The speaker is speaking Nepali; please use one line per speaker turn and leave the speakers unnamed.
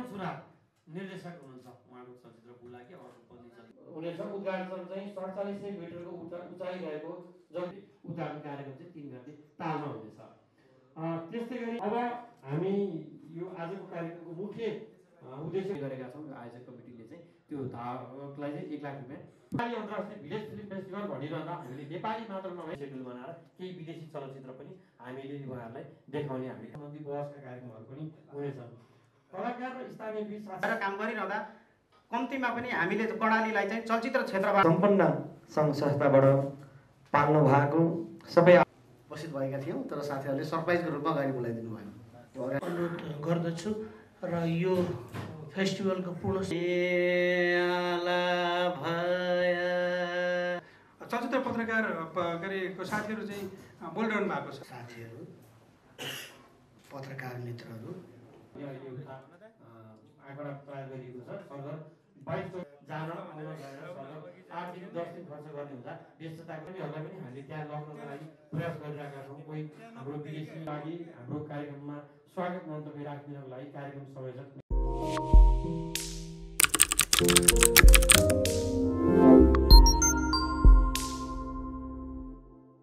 छोरा निर्देशक हुनुहुन्छ उहाँको चलचित्र बुलाके अर्को पनि
हुनेछ। उद्घाटन चाहिँ 4700 मिटरको उचाइ रहेको उद्घाटन कार्यक्रम चाहिँ 3 गते तालमा हुनेछ। त्यस्तै गरी अब हामी यो आजको कार्यक्रमको मुख्य उद्देश्य गरेका छौँ। आयोजक कमिटीले चाहिँ त्यो धावकलाई चाहिँ 1 लाख रुपियाँ नेपाली अन्तर्राष्ट्रिय भिलेज फिल्म फेस्टिभल भनिरहँदा हामीले नेपाली मात्र नभई सेड्युल बनाएर केही विदेशी चलचित्र पनि हामीले उहाँहरूलाई देखाउने हामीले सम्बन्धी बहसका कार्यक्रमहरू पनि हुनेछन्। कलाकार र स्थानीय बीच
काम गरिरहँदा कम्तीमा पनि हामीले कर्णालीलाई चाहिँ चलचित्र क्षेत्रमा सम्पन्न सङ्घ संस्थाबाट पाल्नु भएको सबै उपस्थित भएका थियौँ। तर साथीहरूले सरप्राइजको रूपमा अगाडि बोलाइदिनु भयो।
अनुरोध गर्दछु र यो फेस्टिभलको पूर्ण
चलचित्र पत्रकार गरेको साथीहरू चाहिँ बोलिरहनु भएको छ।
साथीहरू पत्रकार मित्रहरू
आँकडा तयार गरिएको छ। सरदर 22 जान आउन गएर सरदर 8 दिन 10 दिन खर्च गर्ने हुँदा व्यस्तता पनि हामीले त्यहाँ लग्नको लागि प्रयास गरिरहेका छौँ। कोही हाम्रो विदेशी लागि हाम्रो कार्यक्रममा स्वागत मन्तव्य राखिदिनको लागि कार्यक्रम संयोजक